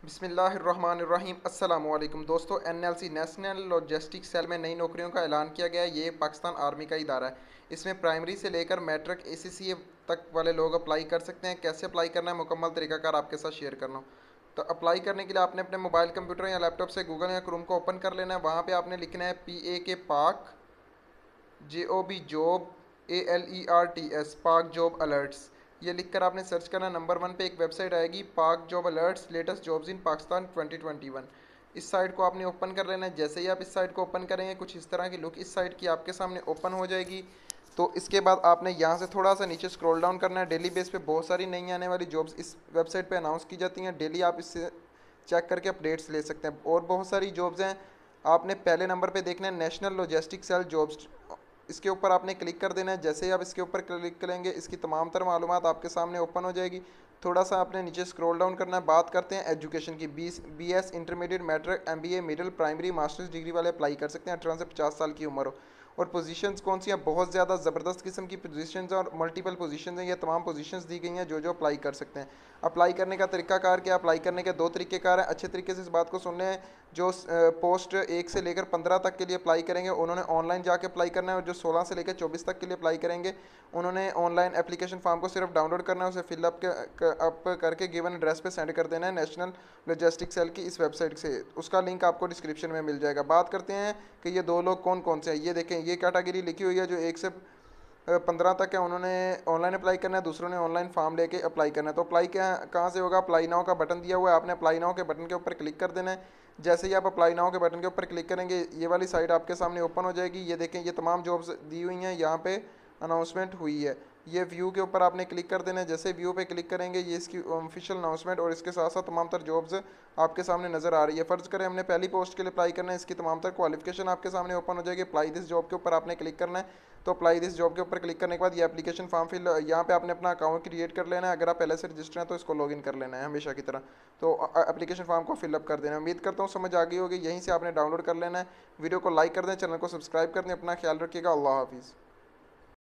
बिस्मिल्लाहिर्रहमानिर्रहीम। अस्सलाम वालेकुम दोस्तों, NLC नेशनल लॉजिस्टिक सेल में नई नौकरियों का ऐलान किया गया है। ये पाकिस्तान आर्मी का इदारा है। इसमें प्राइमरी से लेकर मैट्रिक ACCA तक वाले लोग अप्लाई कर सकते हैं। कैसे अप्लाई करना है, मुकम्मल तरीकाकार आपके साथ शेयर करना हूँ। तो अप्लाई करने के लिए आपने अपने मोबाइल कंप्यूटर या लैपटॉप से गूगल या क्रोम को ओपन कर लेना है। वहाँ पर आपने लिखना है PAK Pak JOB job ALERTS Pak job alerts. ये लिखकर आपने सर्च करना। नंबर 1 पे एक वेबसाइट आएगी, Pak job alerts latest jobs in Pakistan 2021। इस साइट को आपने ओपन कर लेना है। जैसे ही आप इस साइट को ओपन करेंगे, कुछ इस तरह की लुक इस साइट की आपके सामने ओपन हो जाएगी। तो इसके बाद आपने यहाँ से थोड़ा सा नीचे स्क्रॉल डाउन करना है। डेली बेस पे बहुत सारी नई आने वाली जॉब्स इस वेबसाइट पे अनाउंस की जाती हैं। डेली आप इससे चेक करके अपडेट्स ले सकते हैं। और बहुत सारी जॉब्स हैं। आपने पहले नंबर पे देखना है नेशनल लॉजिस्टिक सेल जॉब्स। इसके ऊपर आपने क्लिक कर देना है। जैसे ही आप इसके ऊपर क्लिक करेंगे, इसकी तमाम तर मालूमात आपके सामने ओपन हो जाएगी। थोड़ा सा आपने नीचे स्क्रॉल डाउन करना है। बात करते हैं एजुकेशन की। BS intermediate matric MBA middle primary masters degree वाले अप्लाई कर सकते हैं। 18 से 50 साल की उम्र हो। और पोजीशंस कौन सी हैं? बहुत ज़्यादा ज़बरदस्त किस्म की पोजीशंस और मल्टीपल पोजीशंस हैं। ये तमाम पोजीशंस दी गई हैं जो अप्लाई कर सकते हैं। अप्लाई करने का तरीकाकार क्या? अप्लाई करने के दो तरीक़ेकार हैं। अच्छे तरीके से इस बात को सुन लें। जो पोस्ट 1 से लेकर 15 तक के लिए अप्लाई करेंगे, उन्होंने ऑनलाइन जाके अप्लाई करना है। और जो 16 से लेकर 24 तक के लिए अप्लाई करेंगे, उन्होंने ऑनलाइन एप्लीकेशन फॉर्म को सिर्फ डाउनलोड करना है। उसे फिलअप करके गिवन एड्रेस पे सेंड कर देना है नेशनल लॉजिस्टिक सेल की इस वेबसाइट से। उसका लिंक आपको डिस्क्रिप्शन में मिल जाएगा। बात करते हैं कि ये दो लोग कौन कौन से हैं। ये देखें, ये कैटेगरी लिखी हुई है जो 1 से 15 तक है, उन्होंने ऑनलाइन अप्लाई करना है। दूसरों ने ऑनलाइन फॉर्म लेके अप्लाई करना है। तो अप्लाई कहाँ से होगा? अप्लाई नाउ का बटन दिया हुआ है। आपने अप्लाई नाउ के बटन के ऊपर क्लिक कर देना है। जैसे ही आप अप्लाई नाउ के बटन के ऊपर क्लिक करेंगे, ये वाली साइट आपके सामने ओपन हो जाएगी। ये देखें, ये तमाम जॉब्स दी हुई हैं, यहाँ पे अनाउंसमेंट हुई है। ये व्यू के ऊपर आपने क्लिक कर देना है। जैसे व्यू पे क्लिक करेंगे, ये इसकी ऑफिशियल अनाउंसमेंट और इसके साथ साथ तमाम तर जॉब्स आपके सामने नज़र आ रही है। फ़र्ज़ करें हमने पहली पोस्ट के लिए अप्लाई करना है, इसकी तमाम तर क्वालिफिकेशन आपके सामने ओपन हो जाएगी। अप्लाई दिस जॉब के ऊपर आपने क्लिक करना है। तो अप्लाई दिस जॉब के ऊपर क्लिक करने के बाद ये एप्लीकेशन फॉर्म फिल, यहाँ पे आपने अपना अकाउंट क्रिएट कर लेना है। अगर आप पहले से रजिस्टर हैं तो इसको लॉगिन कर लेना है हमेशा की तरह। तो एप्लीकेशन फॉर्म को फिलअप कर देना है। उम्मीद करता हूँ समझ आ गई होगी। यहीं से आपने डाउनलोड कर लेना है। वीडियो को लाइक कर दें, चैनल को सब्सक्राइब कर दें। अपना ख्याल रखिएगा। अल्लाह हाफिज़।